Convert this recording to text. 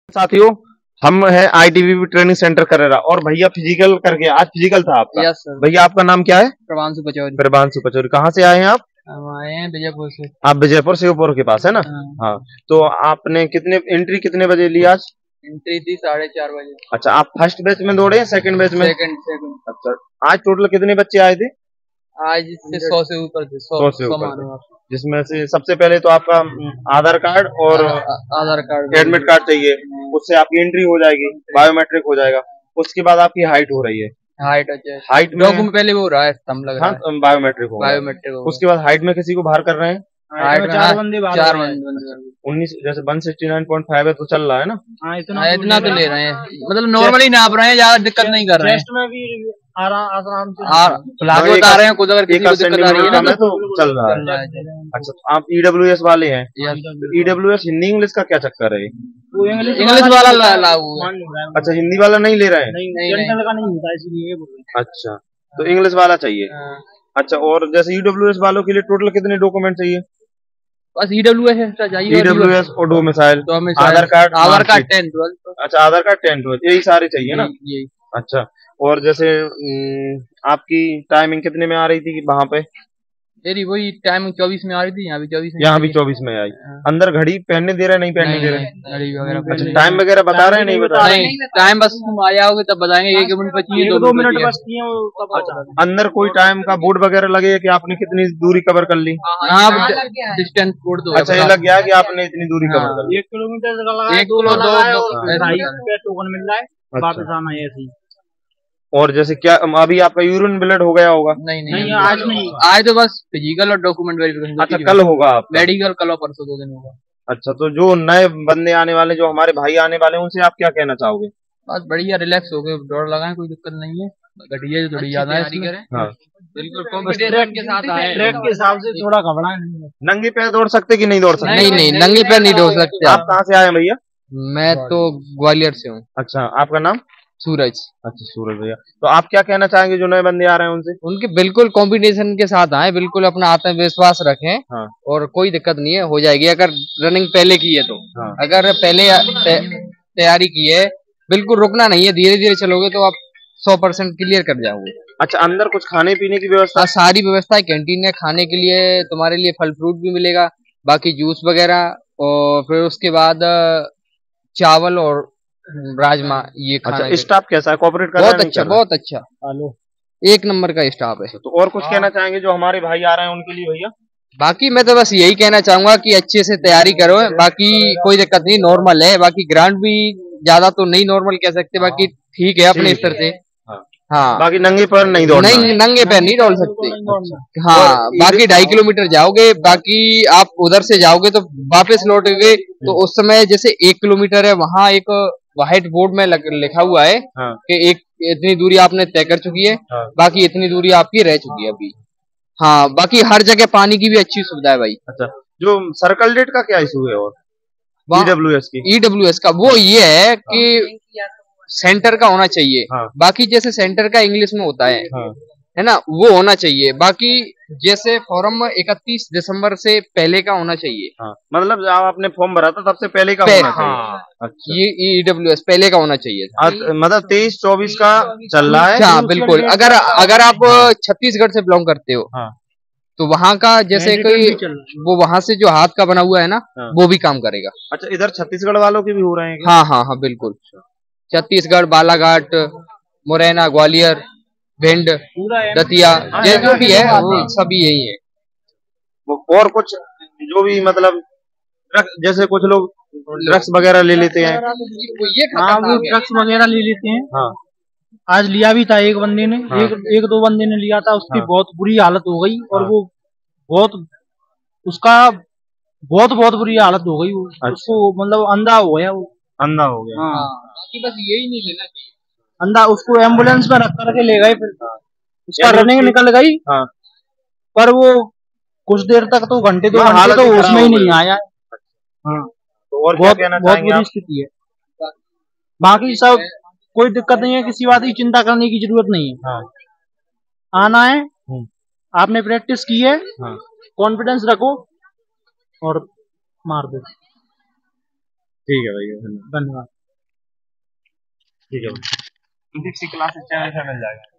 साथियों, हम हैं ITBP ट्रेनिंग सेंटर करेरा और भैया फिजिकल करके आज फिजिकल था आपका। Yes sir. भैया आपका नाम क्या है? प्रभांशु पचौरी। प्रभांशु पचौरी। कहाँ से आए हैं आप? हम आए हैं विजयपुर से। आप विजयपुर शिवपुर के पास है ना? हाँ। तो आपने एंट्री कितने बजे ली आज? एंट्री थी 4:30 बजे। अच्छा, आप फर्स्ट बैच में दौड़े हैं सेकंड बैच में? सेकंड। अच्छा, आज टोटल कितने बच्चे आए थे? आज इससे 100 से ऊपर थे। 100 से ऊपर थे। जिसमें से सबसे पहले तो आपका आधार कार्ड और आधार कार्ड एडमिट कार्ड चाहिए, उससे आपकी एंट्री हो जाएगी, बायोमेट्रिक हो जाएगा। उसके बाद आपकी हाइट हो रही है। हाइट में पहले वो हो रहा है, स्तंभ लग रहा है। हाँ, बायोमेट्रिक उसके बाद हाइट में किसी को बाहर कर रहे हैं? हाइट में 4 बंदे 19 जैसे 169.5 है तो चल रहा है ना? इतना तो ले रहे हैं, मतलब नॉर्मली नाप रहे हैं, ज्यादा दिक्कत नहीं कर रहे हैं। चेस्ट में भी आराम से बता रहे हैं, खुद अगर किसी को दिक्कत आ रही है ना तो चल रहा है। अच्छा, तो आप EWS वाले हैं? EWS हिंदी इंग्लिश का क्या चक्कर है? इंग्लिश वाला लागू है। अच्छा, हिंदी वाला नहीं ले रहे हैं? नहीं। अच्छा, तो इंग्लिश वाला चाहिए। अच्छा, और जैसे EWS वालों के लिए टोटल कितने डॉक्यूमेंट चाहिए? बस EWS चाहिए। EWS और डोमिसाइल, आधार कार्ड 10th-12th। अच्छा, आधार कार्ड 10th-12th यही सारे चाहिए ना? यही। अच्छा, और जैसे आपकी टाइमिंग कितने में आ रही थी वहां पे? मेरी वही टाइमिंग 24 में आ रही थी, यहाँ भी 24 में आई। अंदर घड़ी पहनने दे रहे नहीं पहनने दे रहे? घड़ी वगैरह। अच्छा, टाइम वगैरह बता रहे हैं नहीं बता रहे? टाइम बस तुम आ जाओगे तब बताएंगे। 1 मिनट बची है, 2 मिनट बचती है। अंदर कोई टाइम का बोर्ड वगैरह लगे कि आपने कितनी दूरी कवर कर ली? डिस्टेंस बोर्ड दो। अच्छा, ये लग गया कि आपने इतनी दूरी कवर कर ली। 1 किलोमीटर 1 किलो 2 टोकन मिल रहा है, वापस आना है ऐसे ही। और जैसे क्या अभी आपका यूरिन ब्लड हो गया होगा? नहीं, आज नहीं। आज तो बस फिजिकल और डॉक्यूमेंट वेरिफिकेशन। अच्छा, कल होगा आपका मेडिकल, कल और परसों 2 दिन होगा। अच्छा, तो जो नए बंदे आने वाले, जो हमारे भाई आने वाले हैं, उनसे आप क्या कहना चाहोगे? बस बढ़िया रिलैक्स हो गए, दौड़ लगाएं, कोई दिक्कत नहीं है। घटिया थोड़ी ज्यादा है इसमें। हाँ, बिल्कुल कॉम्पिटिशन के साथ आए। ट्रैक के हिसाब से थोड़ा घबराए नहीं। नंगे पैर दौड़ सकते कि नहीं दौड़ सकते? नहीं, नंगे पैर नहीं दौड़ सकते। आप कहाँ से आए हैं भैया? मैं तो ग्वालियर से हूँ। अच्छा, आपका नाम? सूरज। अच्छा, सूरज भैया। तो आप क्या कहना चाहेंगे जो नए बंदे आ रहे हैं उनसे? उनके बिल्कुल कंपटीशन के साथ आए, बिल्कुल अपना आत्मविश्वास रखें। हाँ। और कोई दिक्कत नहीं है, हो जाएगी अगर रनिंग पहले की है तो। हाँ। अगर पहले तैयारी की है, बिल्कुल रुकना नहीं है, धीरे धीरे चलोगे तो आप 100% क्लियर कर जाओगे। अच्छा, अंदर कुछ खाने पीने की व्यवस्था? सारी व्यवस्था है, कैंटीन है, खाने के लिए तुम्हारे लिए फल फ्रूट भी मिलेगा, बाकी जूस वगैरह, और फिर उसके बाद चावल और राजमा ये खाना। अच्छा, स्टाफ कैसा है, कोऑपरेट कर रहा है? बहुत अच्छा। एक नंबर का स्टाफ है। तो और कुछ कहना चाहेंगे जो हमारे भाई आ रहे हैं उनके लिए भैया? बाकी मैं तो बस यही कहना चाहूंगा कि अच्छे से तैयारी करो, बाकी कोई दिक्कत नहीं, नॉर्मल है। बाकी ग्राउंड भी ज्यादा तो नहीं नॉर्मल कह सकते, बाकी ठीक है अपने स्तर से। हाँ, बाकी नंगे पैर नहीं दौड़ना? नहीं, नंगे पैर नहीं दौड़ सकते। हाँ, बाकी 2.5 किलोमीटर जाओगे, बाकी आप उधर से जाओगे तो वापस लौटोगे तो उस समय जैसे 1 किलोमीटर है, वहाँ एक व्हाइट बोर्ड में लिखा हुआ है कि इतनी दूरी आपने तय कर चुकी है। बाकी इतनी दूरी आपकी रह चुकी है अभी। हाँ, बाकी हर जगह पानी की भी अच्छी सुविधा है भाई। अच्छा, जो सर्कल डेट का क्या इशू है? और EWS का वो ये है कि सेंटर का होना चाहिए। बाकी जैसे सेंटर का इंग्लिश में होता है ना, वो होना चाहिए। बाकी जैसे फॉर्म 31 दिसंबर से पहले का होना चाहिए। मतलब जब आपने फॉर्म भरा था तब से पहले का होना चाहिए? अच्छा, ये EWS पहले का होना चाहिए। मतलब 23-24 का चल रहा है? हाँ बिल्कुल। अगर आप छत्तीसगढ़ से बिलोंग करते हो तो वहाँ का जैसे कोई वो वहाँ से जो हाथ का बना हुआ है ना, वो भी काम करेगा। अच्छा, इधर छत्तीसगढ़ वालों के भी हो रहे हैं क्या? हाँ बिल्कुल। छत्तीसगढ़, बालाघाट, मुरैना, ग्वालियर, भिंड, दतिया, जो भी है वो सभी यही है। और कुछ जो भी मतलब जैसे कुछ लोग ड्रग्स वगैरह ले लेते हैं? हाँ, वो ड्रग्स वगैरह ले लेते हैं। हाँ, आज लिया भी था एक बंदे ने। एक दो बंदे ने लिया था, उसकी बहुत बुरी हालत हो गई। और वो उसका बहुत बुरी हालत हो गई। उसको मतलब अंधा हो गया। हाँ, बाकी बस यही नहीं लेना चाहिए। अंधा उसको एम्बुलेंस में रख करके ले गए, फिर उसका रनिंग निकल गई। पर वो कुछ देर तक तो घंटे 2 घंटे तो उसमें ही नहीं आया। हाँ, तो और बहुत बुरी स्थिति है। बाकी सब कोई दिक्कत नहीं है, किसी बात की चिंता करने की जरूरत नहीं है। आना है, आपने प्रैक्टिस की है, कॉन्फिडेंस रखो और मार दो। ठीक है भैया, धन्यवाद। ठीक है, 6 क्लास मिल जाएगा।